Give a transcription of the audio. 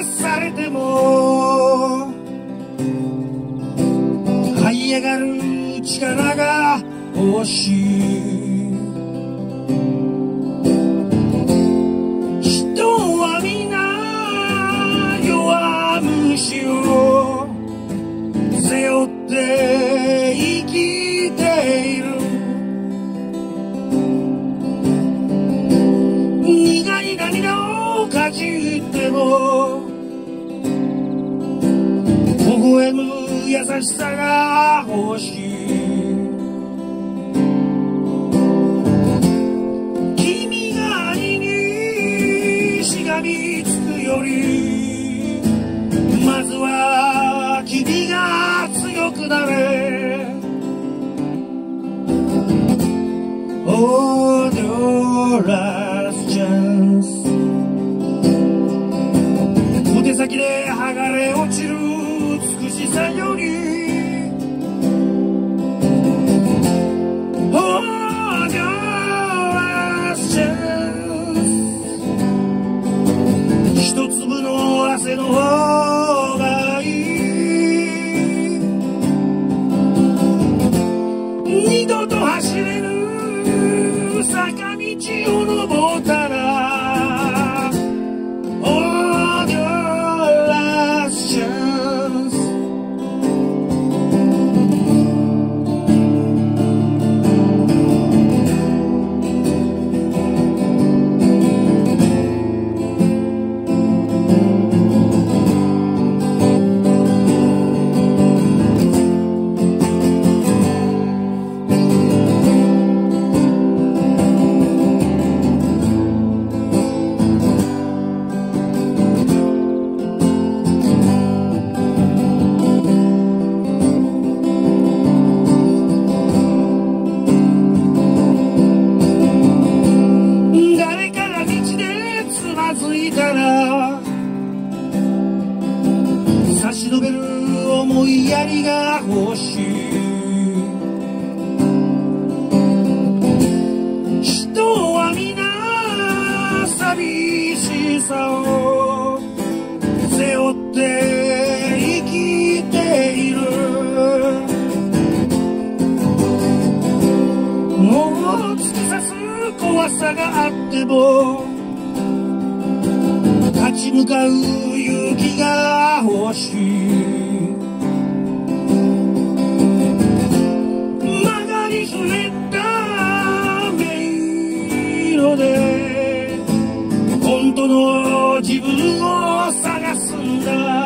されても這い上がる力が欲しい。人は皆弱虫を背負って生きている。苦い涙をかじっても微笑む優しさが欲しい。君が兄にしがみつくよりまずは君が強くなれ。 Hold your last chance。 小手先で剥がれ落ちる美しさより Hold your last chance。 一粒の汗の方がいい。二度と走れぬ坂道を登ったら Hold your last chance。 差し伸べる思いやりが欲しい。人は皆寂しさを背負って生きている。もう突き刺す怖さがあっても立ち向かう勇気が欲しい。曲がりくねった迷路で本当の自分を探すんだ。